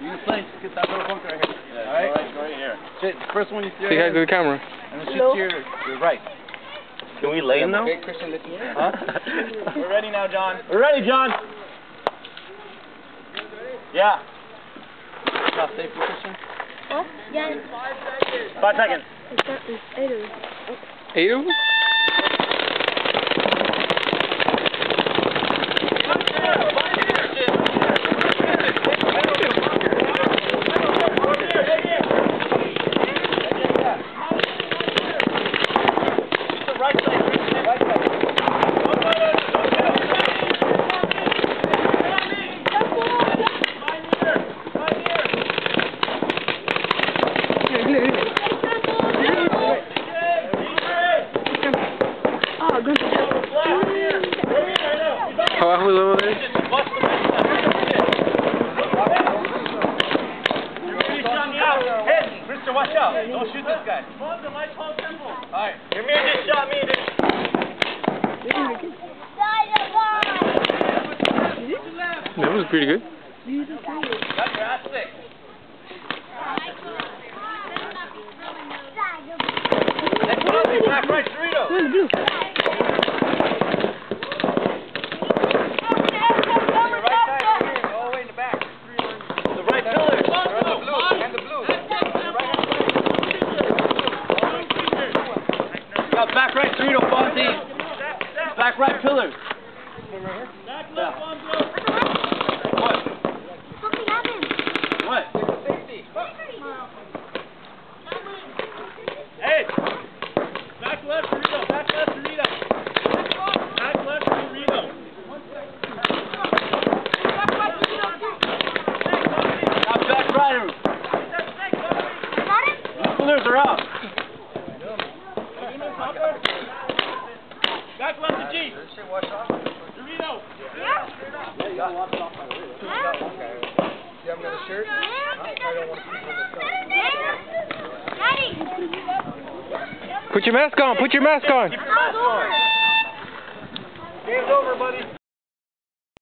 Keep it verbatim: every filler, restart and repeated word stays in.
You can play. Get that little bunker right here. Yeah, all right? Right, right here. Shit, the first one you see. Say hi to the camera. And then shoot to your, your right. Can we lay him now? Okay, Christian, listen. Huh? We're ready now, John. We're ready, John. Yeah. Stop safety, Christian. Huh? Yeah. Five seconds. It's not, it's eight of them. Eight of them? How abajo es over there? Hey, Mister, watch out. Don't shoot this guy. Alright, your mirror just shot me. That was pretty good. That's your ass sick. Next one, back right, Dorito. Back right, Dorito, Fonzie. Back right pillar. Back left, Fonzie. What? Something happened. What? Hey! Back left, Dorito. Back left, Dorito. Back left, Dorito. Now back right. These pillars are up. Back left to G. Does this shit wash off? Dorito. Yeah. Yeah, you gotta wash it off. Yeah. Okay. You haven't got a shirt? I don't want to see you in the sun. Daddy. Put your mask on. Put your mask on. Keep your mask on. Game's over, buddy.